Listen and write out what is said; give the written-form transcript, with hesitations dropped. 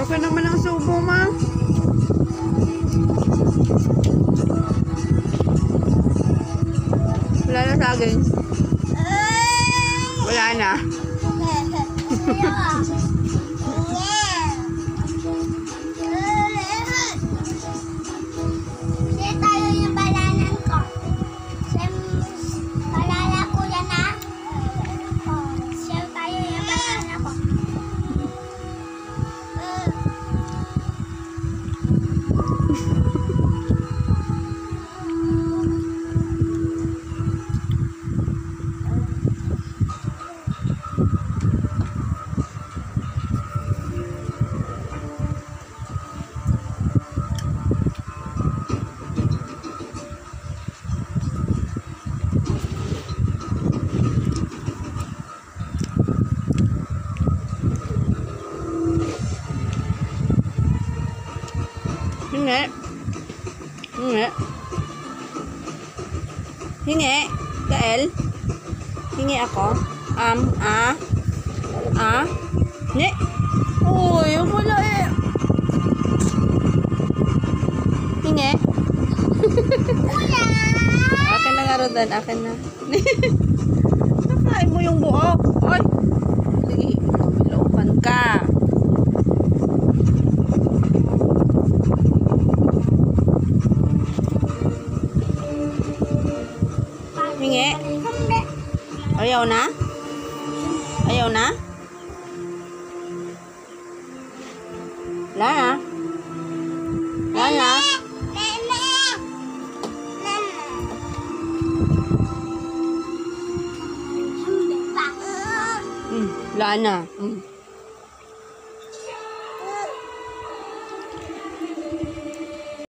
Okay naman ang subo, ma. Wala na sa akin. Wala na. Hingi. Hingi. Hingi. Kael. Hingi ako. Ne. Uy, wala eh. Hingi. Akin na nga, Rodan. Akin na. Nakain mo yung buhok. Ay. Sige, mabilaukan ka. Hingi. Ayaw na? Ayaw na? Wala na? Wala na? Wala na.